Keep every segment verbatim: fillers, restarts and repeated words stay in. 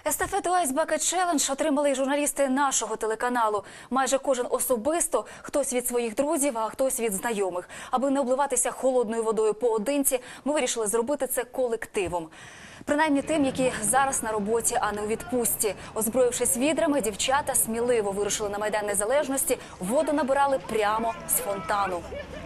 Естафету Ice Bucket Challenge отримали й журналісти нашого телеканалу. Майже кожен особисто, хтось від своїх друзів, а хтось від знайомих. Аби не обливатися холодною водою поодинці, ми вирішили зробити це колективом. Принаймні тим, які зараз на роботі, а не у відпустці. Озброївшись відрами, дівчата сміливо вирушили на Майдан Незалежності, воду набирали прямо з фонтану.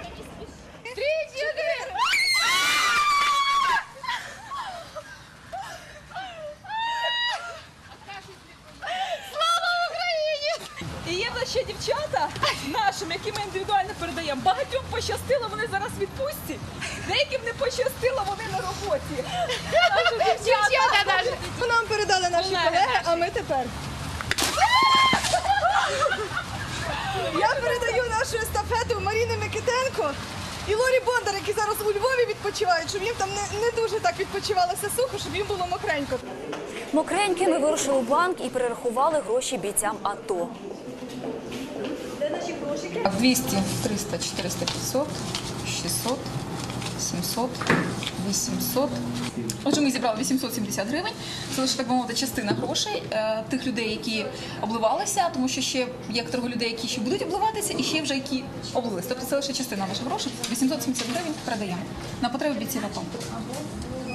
І є в нас ще дівчата нашим, які ми індивідуально передаємо. Багатьом пощастило, вони зараз в відпустці. Деяким не пощастило, вони на роботі. Дівчата наші. Нам передали наші колеги, а ми тепер. Я передаю нашу естафету Маріни Микитенко і Лорі Бондар, які зараз у Львові відпочивають, щоб їм там не, не дуже так відпочивалося сухо, щоб їм було мокренько. Мокренькі ми вирушили в банк і перерахували гроші бійцям АТО. Де наші грошики? двісті, триста, чотириста, п'ятсот, шістсот, сімсот, вісімсот. Отже, ми зібрали вісімсот сімдесят гривень. Це лише, так би мовити, частина грошей е, тих людей, які обливалися, тому що ще є трохи людей, які ще будуть обливатися, і ще вже які облилися. Тобто це лише частина наших грошей. вісімсот сімдесят гривень передаємо на потреби бійців АТО.